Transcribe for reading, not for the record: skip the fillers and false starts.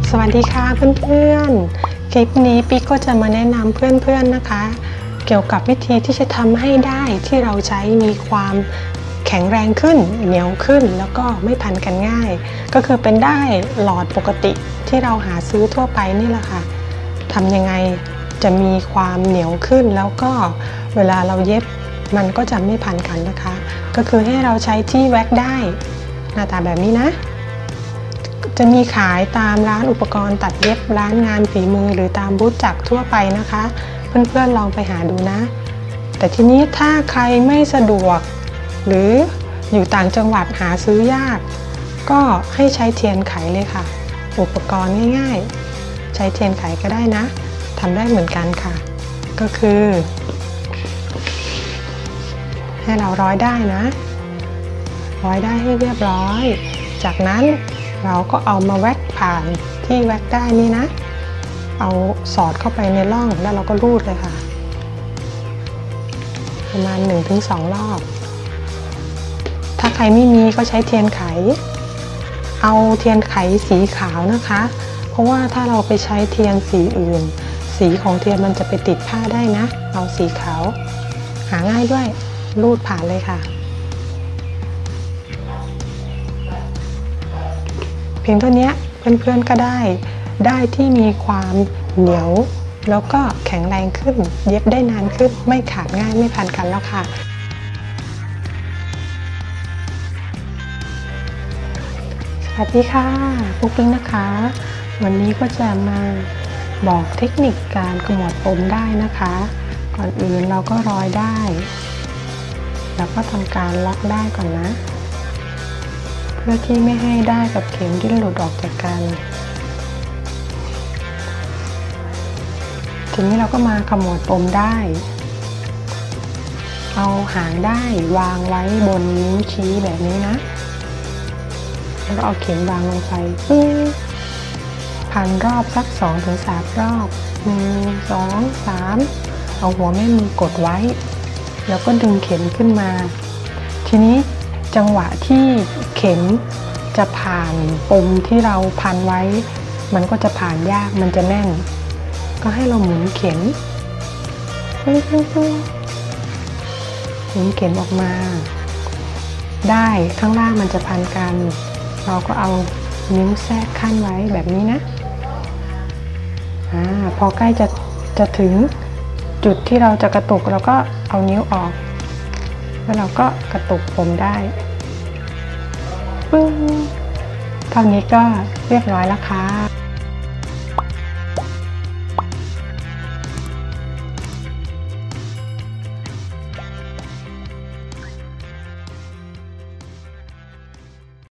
สวัสดีค่ะเพื่อนๆคลิปนี้ปิ๊กก็จะมาแนะนำเพื่อนๆนะคะเกี่ยวกับวิธีที่จะทำให้ได้ที่เราใช้มีความแข็งแรงขึ้นเหนียวขึ้นแล้วก็ไม่พันกันง่ายก็คือเป็นได้หลอดปกติที่เราหาซื้อทั่วไปนี่แหละค่ะทำยังไงจะมีความเหนียวขึ้นแล้วก็เวลาเราเย็บมันก็จะไม่พันกันนะคะก็คือให้เราใช้ที่แว็กได้หน้าตาแบบนี้นะจะมีขายตามร้านอุปกรณ์ตัดเย็บร้านงานฝีมือหรือตามบูธจักรทั่วไปนะคะเพื่อนๆลองไปหาดูนะแต่ทีนี้ถ้าใครไม่สะดวกหรืออยู่ต่างจังหวัดหาซื้อยากก็ให้ใช้เทียนไขเลยค่ะอุปกรณ์ง่ายๆใช้เทียนไขก็ได้นะทำได้เหมือนกันค่ะก็คือให้เราร้อยได้นะร้อยได้ให้เรียบร้อยจากนั้นเราก็เอามาแว็กผ่านที่แว็กได้นี่นะเอาสอดเข้าไปในร่องแล้วเราก็รูดเลยค่ะประมาณ 1-2 รอบถ้าใครไม่มีก็ใช้เทียนไขเอาเทียนไขสีขาวนะคะเพราะว่าถ้าเราไปใช้เทียนสีอื่นสีของเทียนมันจะไปติดผ้าได้นะเอาสีขาวหาง่ายด้วยรูดผ่านเลยค่ะเพียงเท่านี้เพื่อนๆก็ได้ที่มีความเหนียวแล้วก็แข็งแรงขึ้นเย็บได้นานขึ้นไม่ขาดง่ายไม่พันกันแล้วค่ะสวัสดีค่ะปุ๊กปิ๊งนะคะวันนี้ก็จะมาบอกเทคนิคการขมวดปมได้นะคะก่อนอื่นเราก็ร้อยได้แล้วก็ทำการล็อกได้ก่อนนะเพื่อที่ไม่ให้ได้กับเข็มที่หลุดออกจากกันทีนี้เราก็มาขมวดปมได้เอาหางได้วางไว้บนนิ้วชี้แบบนี้นะแล้วก็เอาเข็มวางลงไปพันรอบสัก 2-3 รอบ1 2 3เอาหัวแม่มือกดไว้แล้วก็ดึงเข็มขึ้นมาทีนี้จังหวะที่เข็มจะผ่านปมที่เราพันไว้มันก็จะผ่านยากมันจะแน่นก็ให้เราหมุนเข็มหมุนเข็มออกมาได้ข้างล่างมันจะพันกันเราก็เอานิ้วแทรกขั้นไว้แบบนี้นะพอใกล้จะถึงจุดที่เราจะกระตุกเราก็เอานิ้วออกแล้วเราก็กระตุกผมได้ปึ้งเท่านี้ก็เรียบร้อยแล้วค่ะ